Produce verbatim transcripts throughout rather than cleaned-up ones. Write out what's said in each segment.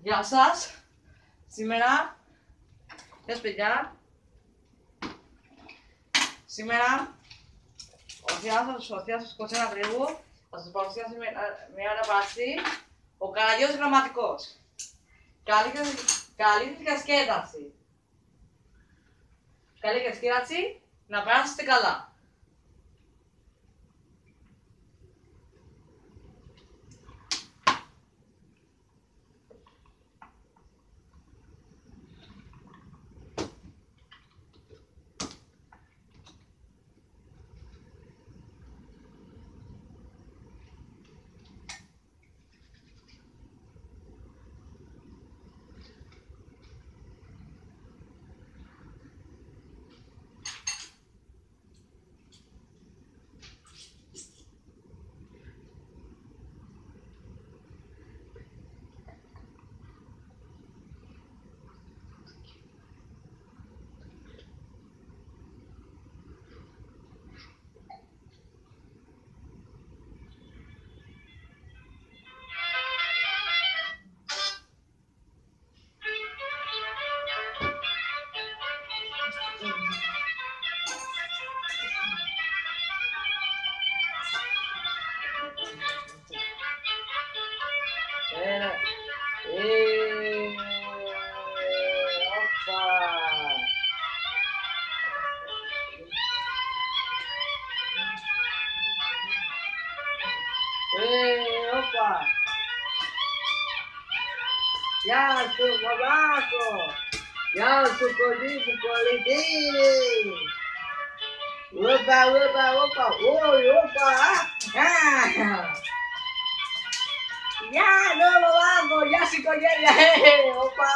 Γεια σας. Σήμερα, γεια σας παιδιά. Σήμερα, ο Θιάσος, ο Θιάσος Κοτσένα Τρίγου θα σας παρουσιάσει μια αναπαραστή, ο Καραγιός Γραμματικός. Καλή, καλή διασκέδαση. Καλή διασκέδαση, να περάσετε καλά. Ένα, ε, όπα. Ε, όπα. Γεια σου, Μαβάκο. Γεια σου, κολλή μου, κολλητή. Όπα, όπα, όπα, όι, όπα. Γεια, ναι, Μαβάκο, γεια σου, οικογένεια, ε, όπα.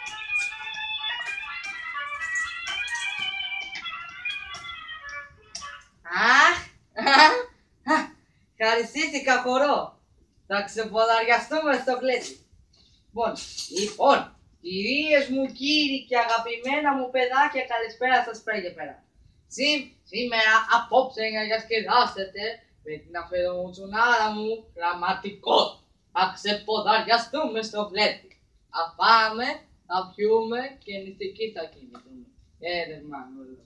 Αχ, ευχαριστήθηκα, χορό. Θα ξεποδαριαστούμε στο κλέτσι. Λοιπόν, λοιπόν, κυρίες μου, κύριοι και αγαπημένα μου παιδάκια, καλησπέρα σας πέρα και πέρα. Σή, σήμερα, απόψε, για να διασκεδάσετε με την αφαιρομουτσουνάρα μου, Γραμματικό. Θα ξεποδαριαστούμε στο κλέτσι. Θα πάμε, θα πιούμε και νηστικοί θα κινηθούμε. Ε, ρε μάνο.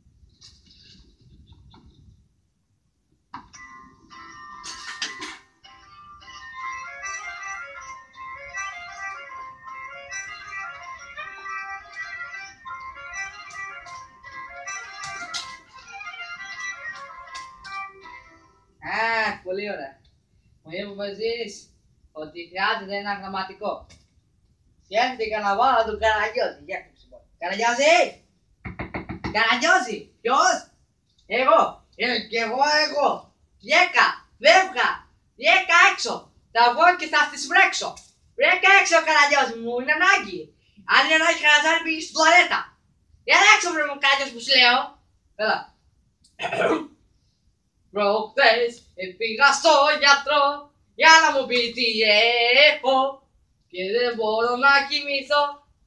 Α, πολύ ωραία. Μου είπε εσείς ότι χρειάζεται ένα γραμματικό. Σκέφτηκα να βάλω τον Καραγιώζη. Καραγιώζη! Καραγιώζη! Ποιος? Εγώ! Ε, κι εγώ εγώ! Βγήκα! Φεύγα! Βγήκα έξω! Θα βγω και θα τις βρέξω! Βρέκα έξω, Καραγιώζη μου! Είναι ανάγκη! Αν είναι ανάγκη, Καραγιώζη, πήγε στην τουαλέτα! Για έξω, βρε μου, Καραγιώζη, που σου λέω! Έλα! Προχθές πήγα στο γιατρό για να μου πει τι έχω και δεν μπορώ να κοιμηθώ.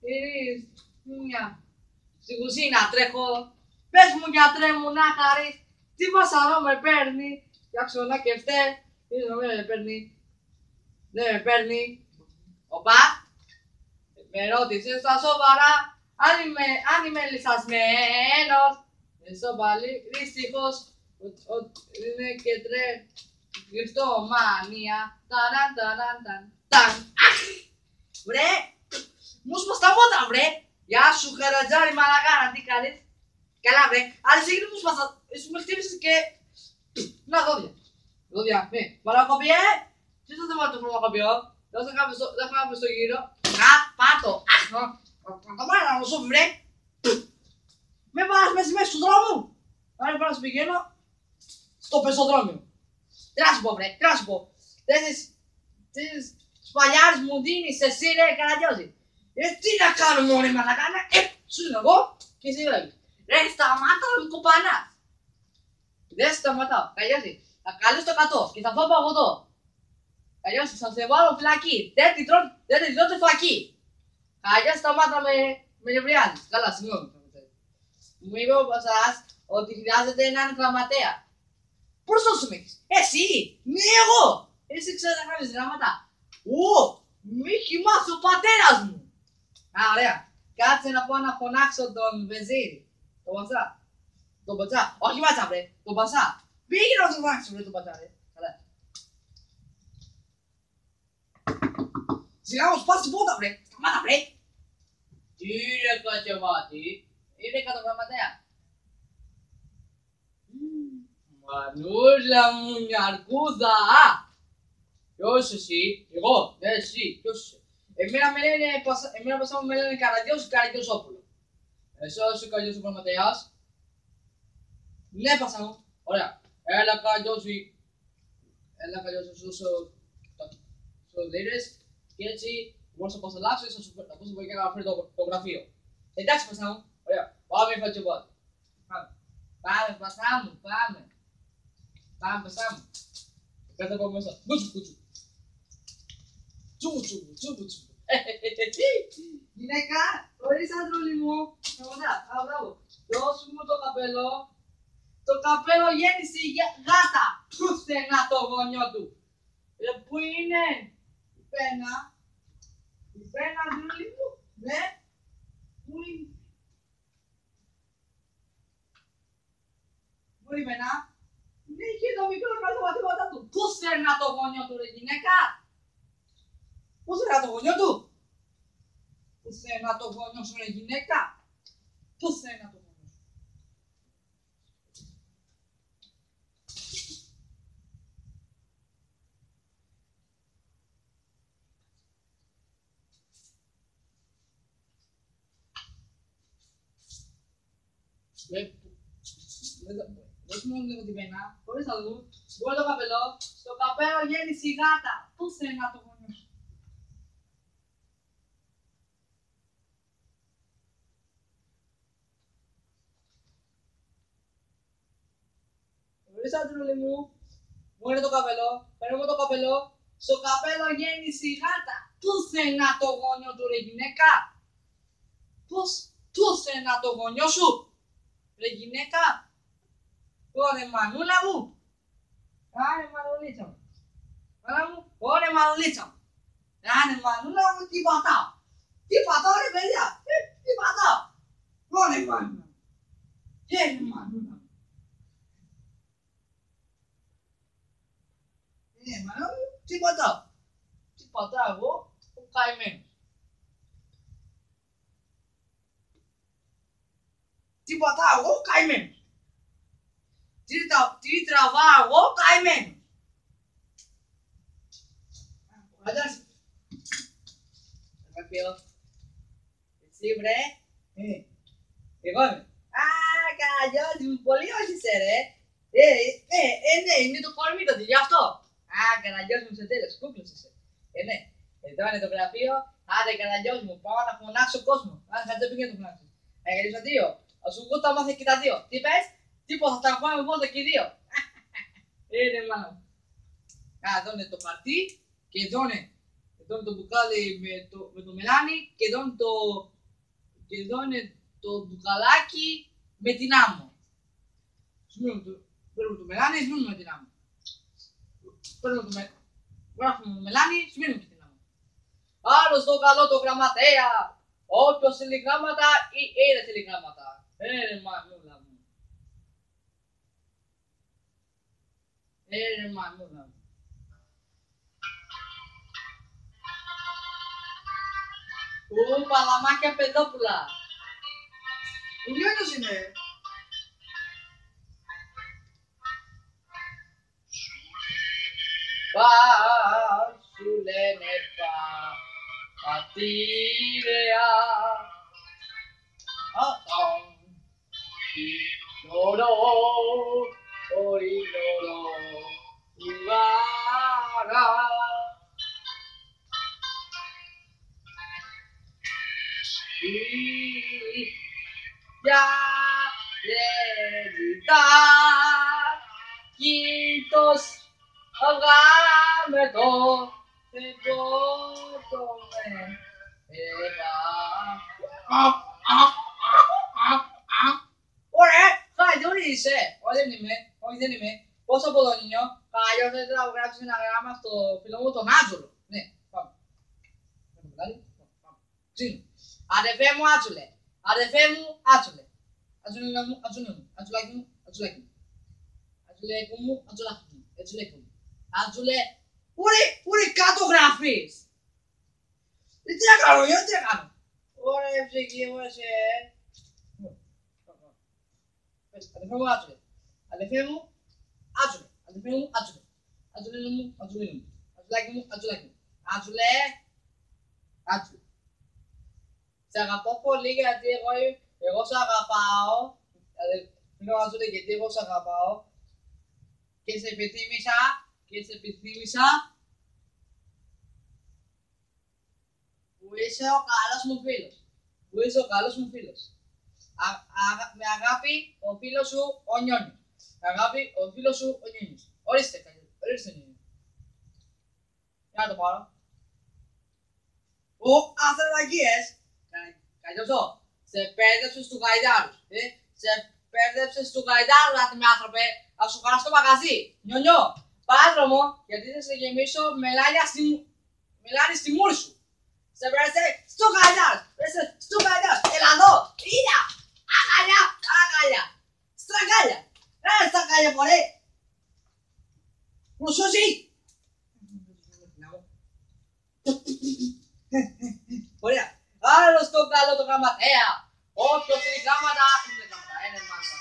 Στην κουζίνα τρέχω. Πες μου, γιατρέ μου, να χαρείς, τι βασανό με παίρνει. Φτιάξω να κεφτέ, δεν με παίρνει. Δεν με παίρνει. Οπα, με ρώτησε στα σοβαρά αν είμαι, αν είμαι λυσασμένος. Εσύ πάλι δυστυχώς είναι και τρε κρυπτομανία. Ταραν, ταραν, ταν, ταν. Αχ! Βρε! Μου σπάς τα μότρα, βρε! Γεια σου, Χαρατζάρη Μαλαγάρα, τι κάνεις? Καλά, βρε! Άλλη σύγκρι μου σπάς τα... Εσύ με χτύπησες και... Να, δόντια. Δόντια, ναι. Μαλακοπιέ! Τι θα βάλω το φαρμακοποιό? Δεν θα κάνουμε στο γύρο. Να, πάτω! Αχ! Να το μάνα να σου βρε! Με βάλεις μέσα μέσα του δρόμου! Άρα πάω να σου πηγαίνω στο πεζοδρόμιο. Τι να σου πω, βρε, τι να σου πω. Τέσσερις σπαλιάρες μου δίνεις εσύ, ρε Καραγιώζη. Ε, τι να κάνω μόνο με να κάνω, ε, σου είναι εγώ και εσύ λέγεις. Ρε, σταμάτα να με κοπανάς. Δεν σταματάω, Καραγιώζη. Θα καλείς το κατώ και θα πάω παγωτό. Καραγιώζη, θα σε βάλω φυλακή. Δεν τη τρώτε φυλακή. Καραγιώζη, σταμάτα με, με νευριάζεις. Καλά, συγγνώμη. Μου είπε ο Πασαράς ότι χρειάζεται έναν γραμματέα. Πώς το σου έχεις? Εσύ, μη εγώ. Εσύ ξέρεις να κάνεις γράμματα. Ου, Μη κοιμάσαι ο πατέρας μου. Α, ωραία. Κάτσε να πάω να φωνάξω τον Βεζίρι. Τον Πατσά. Τον Πατσά. Όχι Πατσά, βρε. Τον Πατσά. Πήγε να τον φωνάξω, βρε, τον Πατσά, ρε. Καλά. Σιγά μου σπάσει την πόρτα, βρε. Σταμάτα, βρε. Τι ρε κατεβάτη. Είναι καταγραμματέα. Μανούλα μου, μια αρκούδα. Ποιος εσύ, εγώ, δεν εσύ, ποιος είσαι. Εμένα με λένε, εμένα πασά μου με λένε Καραγκιός ή Καραγκιοσόπουλο. Εσύ είσαι Καραγκιοσόπουλο Ματέας. Ναι, πασά μου. Ωραία. Έλα Καραγκιόζη. Έλα Καραγκιόζη, σου σου δίνεις και έτσι μπορείς να πας αλλάξεις, να σου πω και να φέρει το γραφείο. Εντάξει πασά μου. Ωραία. Πάμε φατσιμπάτι. Πάμε. Πάμε πασά μου, πάμε. Πάμε πασά μου. Κάτσε από μέσα. Κούτσου, κούτσου. Τσούμπου, τσούμπου, τσούμπου, τσούμπου. Γυναίκα, χωρίς άντρολι μου. Σταματά, α, μπράβο. Δώσου μου το καπέλο. Το καπέλο γέννησε η γάτα. Πουθενά το γονιό του. Ε, πού είναι η πένα. Η πένα, άντρολι μου. Ναι. Πού είναι. Πού είναι η πένα. Ναι, είχε το μικρό να το μαθήματα του. Πουθενά το γονιό του, ρε γυναίκα. Πουθενά το γονιό του. Πουθενά το γονιό σου, ρε γυναίκα. Πουθενά το γονιό σου. Δεν μου λίγο την πένα, χωρίς να δουν. Βγάλε το καπέλο. Στο καπέλο γέννησε η γάτα. Πουθενά το γονιό σου. Χωρίς άντρολι μου. Βγάλε το καπέλο. Παίρνω μου το καπέλο. Στο καπέλο γέννησε η γάτα. Πουθενά το γονιό του, ρε γυναίκα. Πώς, πουθενά το γονιό σου, ρε γυναίκα. Ωρε μανούλα μου. Άνε μανουλίτσα μου. Μανούλα μου, ωρε μανουλίτσα μου. Άνε μανούλα μου, τι πατάω. Τι πατάω ρε παιδιά. Ε, τι πατάω. Ωρε μανούλα μου. Ε, μανούλα μου. Ε, μανούλα μου, τι πατάω. Τι πατάω εγώ, ο καημένος. Τι πατάω εγώ, ο καημένος. Τι τραβάω εγώ, καημένος. Φαντάζεσαι. Αγαπητό. Εσύ βρε. Ε, εγώ είμαι. Α, Καραγκιόζη μου, πολύ όχι είσαι ρε. Ε, ε, ε, ναι, είναι το κορμί το γι' αυτό. Α, Καραγκιόζη μου, σε τέλος, κούκλος είσαι. Ε, ναι, εδώ είναι το γραφείο. Άντε Καραγκιόζη μου, πάω να φωνάξω κόσμο. Αν θα το πει και το φωνάξω. Έγελες τα δύο. Ας σου πω τα μάθει και τα δύο. Τι πες? Τίποτα, θα τα πάμε μόνο και οι δύο. Είναι μάνα μου. Α, εδώ είναι το χαρτί και εδώ είναι, εδώ είναι το μπουκάλι με το, με το μελάνι και εδώ είναι το, και εδώ είναι το μπουκαλάκι με την άμμο. Σμίρουμε το, παίρνουμε το μελάνι, σμίρουμε την άμμο. Παίρνουμε το μελάνι, γράφουμε το μελάνι, σμίρουμε την άμμο. Άλλος το καλό το γραμματέα, όποιος θέλει γράμματα ή είναι θέλει γράμματα. Ε, μανούλα μου. Ε, μανούλα μου. Ου, παλαμάκια παιδόπουλα. Που λιώνος είναι. Πα, σου λένε πα, πατήρεα. Ατον, λορό, ορίλορο, ουλάρα. Για λένιτα, κοίτος, αγάμετο, εγώτομε, εγά. Ωραία, Καραγκιόζη είσαι. Όχι δεν είμαι, όχι δεν είμαι. Πώς από τον νιώ, Καραγκιόζη θα γράψεις ένα γράμμα στο φίλο μου τον Άτζολο. Ναι, πάμε. δηλαδή. Ξύνο. Αδερφέ μου, άτσουλε. Αδερφέ μου, άτσουλε. Ατσουλέ μου, ατσουλέ μου. Ατσουλάκι μου, ατσουλάκι μου. Ατσουλέκου μου, ατσουλάκι μου. Ατσουλέκου μου. Ατσουλέ. Πού είναι κάτω γραφείς. Τι να κάνω, για τι να κάνω. Ωραία ψυχή μου, εσύ. Αδερφέ μου, άτσουλε. Αδερφέ μου, άτσουλε. Αδερφέ μου, άτσουλε. Ατσουλέ μου, ατσουλέ μου. Ατσουλάκι μου, ατσουλάκι μου. Ατσουλέ. Άτσουλε. Σε αγαπώ πολύ γιατί εγώ, εγώ σε αγαπάω. Μην ατσουλέ γιατί εγώ σε αγαπάω. Και σε επιθύμησα. Και σε επιθύμησα. Που είσαι ο καλός μου φίλος. Που είσαι ο καλός μου φίλος. Α, α, με αγάπη ο φίλος σου ο Νιόνιος. Με αγάπη ο φίλος σου ο Νιόνιος. Ορίστε, ορίστε Νιόνιο. Για να το πάρω. Ο Αθρελαγίες. Καλιώσω. Σε πέρδεψες του γαϊδάρους. Ε? Σε πέρδεψες του γαϊδάρου, άτιμοι άνθρωπε. Θα σου χαρά στο μαγαζί. Νιόνιο. Πάδρομο, γιατί θα σε γεμίσω μελάνια στη, μελάνι στη μούρη σου. Σε πέρασε στο γαϊδάρ. Πέρασε στο γαϊδάρ. Έλα εδώ. Είδα. Αγαλιά. Αγαλιά. Στραγάλια. Ρε στραγάλια μωρέ. Προσώσει. Ωραία. Άλλο στο καλό το γραμματέα. Όποιος είναι γράμματα, είναι γράμματα. Είναι μάλλον.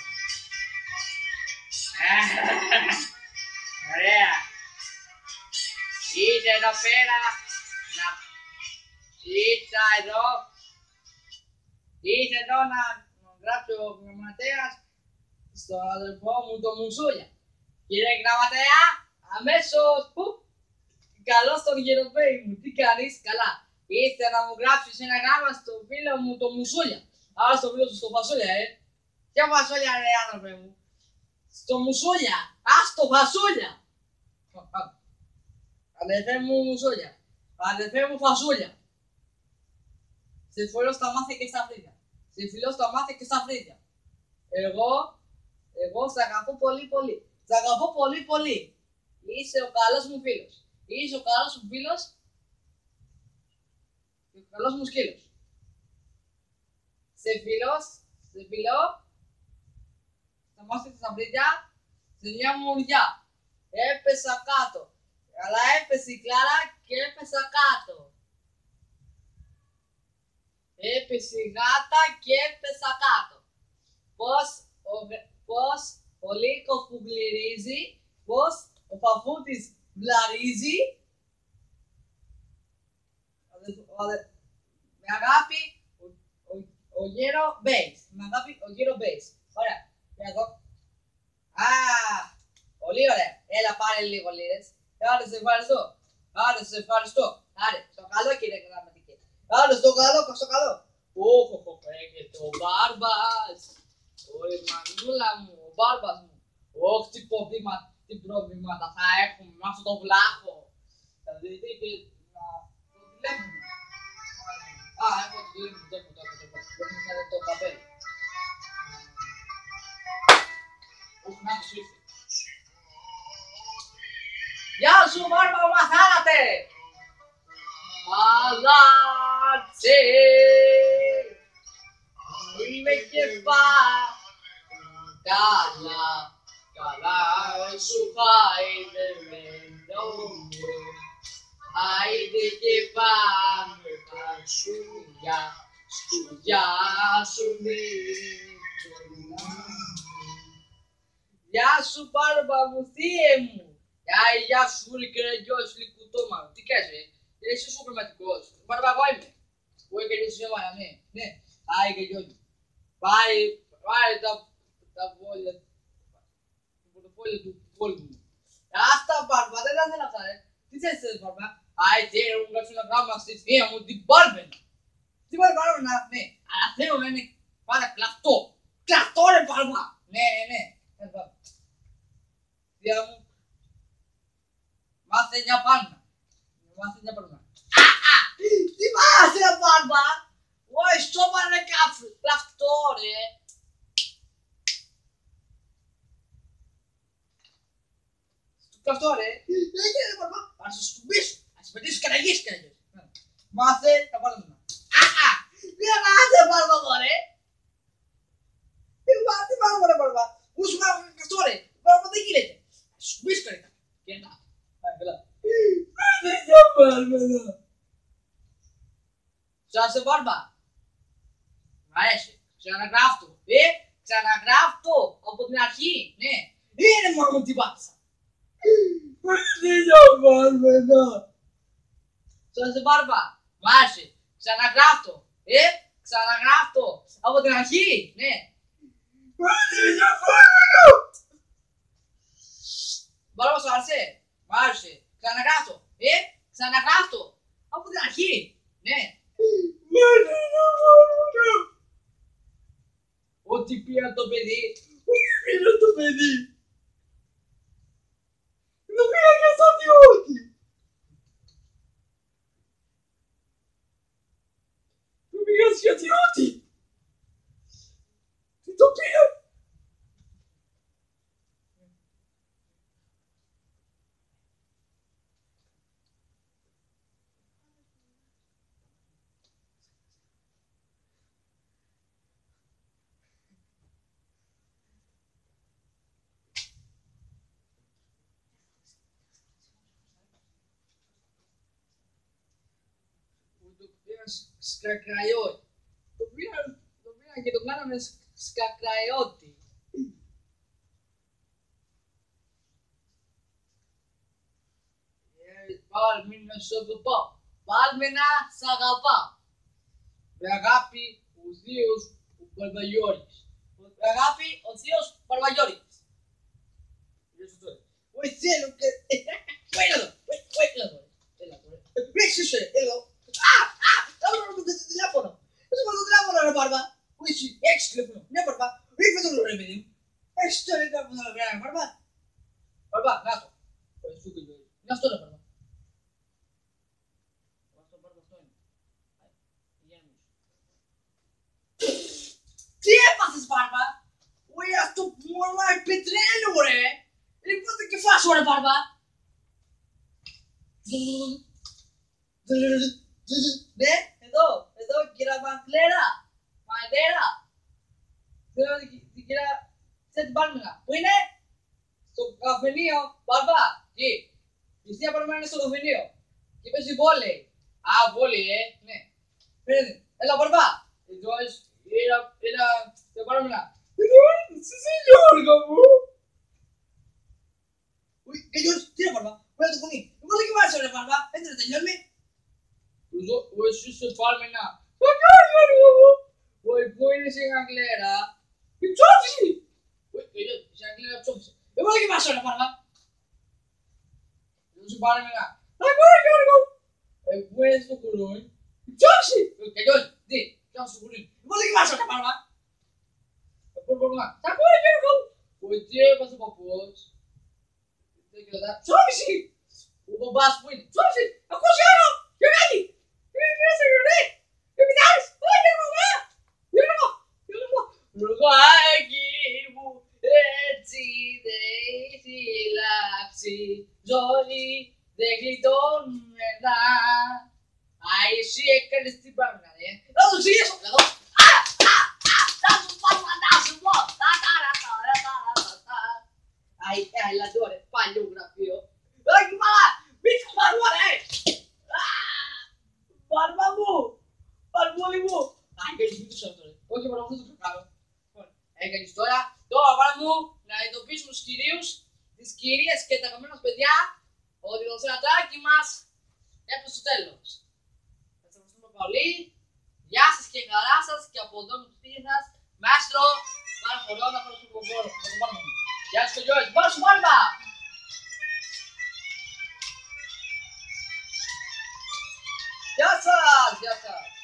Ωραία. Είσαι εδώ πέρα. Να... Είσαι εδώ. Είσαι εδώ να γράψει ο γραμματέας στον αδερφό μου το Μουσούλια. Κύριε γραμματέα, αμέσως που καλώς τον Γεροπέη μου. Τι κάνεις, καλά. Ήρθε να μου γράψεις ένα γράμμα στο φίλο μου το Μουσούλια. Άρα στο φίλο σου στο Φασούλια, ε. Ποια Φασούλια ρε άνθρωπε μου. Στο Μουσούλια. Α, στο Φασούλια. Αδερφέ μου Μουσούλια. Αδερφέ μου Φασούλια. Σε φιλώ στα μάτια και στα φρύδια. Σε φιλώ στα μάτια και στα φρύδια. Εγώ, εγώ σε αγαπώ πολύ πολύ. Σε αγαπώ πολύ πολύ. Είσαι ο καλός μου φίλος. Είσαι ο καλός μου φίλος. Και ο καλός μου σκύλος. Σε φιλώ, σε φιλώ. Στα μάτια και στα φρύδια. Σε μια μουριά. Έπεσα κάτω. Αλλά έπεσε η Κλάρα και έπεσα κάτω. Έπεσε η γάτα και έπεσα κάτω. Πώς ο, πώς ο λύκος που γλυρίζει, πώς ο παππούτης βλαρίζει. Με αγάπη ο, ο, ο γέρο Μπέις. Με αγάπη ο γέρο Μπέις. Ωραία. Για εδώ. Α, πολύ ωραία. Έλα πάρε λίγο λίρες. Άρα σε ευχαριστώ. Άρα σε ευχαριστώ. Άρα, στο καλό κύριε γραμματική. Άρα στο καλό, στο καλό. Όχο, όχο, έχετε ο Μπάρμπας. Ωραία μανούλα μου, ο Μπάρμπας μου. Όχι, τι προβλήματα, τι προβλήματα θα έχουμε με αυτό το βλάχο. Θα δείτε και να το τηλέφωνο. Α, έχω το τηλέφωνο, το έχω, το έχω, το έχω. Δεν είναι το καπέλο. Όχι, να το σου ήρθε. Γεια σου Μπάρμπα, μαθάνατε! Αλλάξε! Είμαι και καλά, καλά σου χαϊδεμένο μου. Άιντε και πάμε τα σουλιά, σκουλιά σου μη. Γεια σου Μπάρμπα μου, θύε μου! Άι, γεια σου, ρε κεραγιός, λικουτόμα. Τι κάνεις, ρε. Είσαι σου πραγματικός. Μπάρμπα, εγώ είμαι. Εγώ είμαι και εσύ εμένα, ναι. Ναι. Άι, κεραγιός. Πάρε, πάρε τα, τα βόλια. Το πορτοφόλιο του κόλπου μου. Άστα, Μπάρμπα, δεν τα θέλω αυτά, ρε. Τι θες, Μπάρμπα. Άι, τι, ρε, μου κάτσω ένα γράμμα στη θεία μου, την Μπάρμπενα. Τι Μπάρμπα, ναι. Αλλά θέλω να είναι πάρα κλαφτό. Κλαφτό, ρε, Μπάρμπα. Ναι, ναι, ναι. Θεία μου. Μάθε μια πάννα. Μάθε μια πάννα. Α, α, τι μάθε ρε Μπάρμπα. Όχι, σώμα ρε κάφρι. Κλαφτό ρε. Κλαφτό ρε. Δεν γίνεται Μπάρμπα. Θα σε στουμπίσω. Θα σε πετύσω και να γεις και να γεις. Μάθε τα Μπάρμπα. Αχα! Δεν μάθε Μπάρμπα, ρε! Τι μάθε Μπάρμπα, ρε Μπάρμπα. Πού σου μάθω αυτό, ρε. Μπάρμπα δεν γίνεται. Σου πεις καλύτερα. Και να. Πάει, καλά. Δεν θα Μπάρμπα. Σαν Μπάρμπα. Μ' αρέσει. Ξαναγράφτω. Ε, ξαναγράφτω. Από την αρχή. Ναι. Είναι μόνο την πάσα. Δεν θα Μπάρμπα. Σαν Μπάρμπα. Μ' άρεσε. Ξαναγράφτω. Ε, ξαναγράφτω. Από την αρχή. Ναι. Μπάρμπα σου άρεσε. Μ' άρεσε. Ξαναγράφτω. Ε, ξαναγράφτω. Από την αρχή. Ναι. Ό,τι πήρα το παιδί. Ό,τι πήρα το παιδί. Το πήρα και στο διότι. Το πήρα και διότι. Τι το πήρα. Το πήρα σκακραϊότι. Το πήρα, το πήρα και το κάναμε σκακραϊότι. Πάλμινα σ' αγαπάω. Πάλμινα σ' αγαπάω. Με αγάπη ο θείος ο Μπαρμπαγιώρης. Με αγάπη ο θείος Μπαρμπαγιώρης. Ωι θέλω και... Έλα εδώ, έλα εδώ. Έλα εδώ. Ρίξε σου, έλα εδώ. Α, α, θα βρω το τηλέφωνο. Θα σου πάρω το τηλέφωνο ρε Μπάρμπα. Ωι εσύ, έχεις τηλέφωνο. Ναι Μπάρμπα, ρίχνε το ρε παιδί μου. Έχεις το τηλέφωνο ρε Μπάρμπα. Μπάρμπα, να το. Είναι αυτό ρε Μπάρμπα. Τι έπαθες Μπάρμπα. Ωι αυτό που μολάει πετρέλαιο ρε. Λοιπόν το κεφάλι σου ρε Μπάρμπα. Ναι, εδώ, εδώ κυρία Μαγκλέρα. Μαγκλέρα. Θέλω την κυρία Σέντι Πάλμινα. Πού είναι? Στο καφενείο. Μπάρμπα, εκεί. Η θεία Πάλμινα είναι στο καφενείο. Και παίζει βόλεϊ. Α, βόλεϊ, ε, ναι. Πέρετε, έλα Μπάρμπα. Εδώ είναι, είναι, θεία Πάλμινα. Εδώ είναι, εσύ Γιώργο μου. Ουι, και Γιώργος, τι είναι Μπάρμπα. Πού είναι το φωνή. Εγώ δεν κοιμάσαι ρε Μπάρμπα. Έτσι να τελειώνει. Εδώ, εσύ σε Πάλμινα. Κακά Γιώργο μου. Ωι, πού είναι η Αγγλέρα. Η ψόφιση. Ωι, η Αγγλέρα ψόφισε. Εγώ δεν κοιμάσαι ρε Μπάρμπα. Εδώ σε Πάλμινα. Κακά Γιώργο. Ε, πού είναι στο κουρούν. Η ψόφιση. Και Γιώργος, τι, πιάνω στο κουρούν. Εγώ δεν κοιμάσαι ρε Μπάρμπα. Κακά Γιώργο. Ωι, τι έπαθε ο παππούς. Ψόφιση. Ο μπαμπάς που είναι. Ψόφιση. Ακούς Γιώργο. Γιώργη. Γιώργη μου, έτσι δεν έχει αλλάξει. Ζωή δεν γλιτώνουν μετά. Α, εσύ έκανες την πράγμα, ρε. Να το ζήσω, εδώ. Α, α, α, να σου πω, να σου πω. Τα, τα, τα, τα, τα, τα, τα. Αϊ, έλα τώρα, παλιό γραφείο. Όχι, μαλά, μη σκουμπαρούα, ρε. Μπάρμπα μου! Μπαρμπούλη μου! Α, έκανες μύθους αυτό ρε. Όχι, μόνο αυτό το κάνω. Έκανες τώρα. Τώρα πάρα μου να ειδοποιήσουμε στους κυρίους, τις κυρίες και τα αγαπημένα μας παιδιά ότι το θεατράκι μας έφτασε στο τέλος. Θα σας ευχαριστούμε πολύ. Γεια σας και χαρά σας και από εδώ με τους φίλους σας. Μάστρο, πάρα χωρώ να πάρω στο κομπόρο. Γεια σας και Γιώργη. Πάρω σου Μπάρμπα! Γεια σας! Γεια σας!